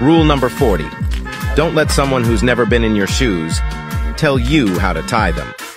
Rule number 40. Don't let someone who's never been in your shoes tell you how to tie them.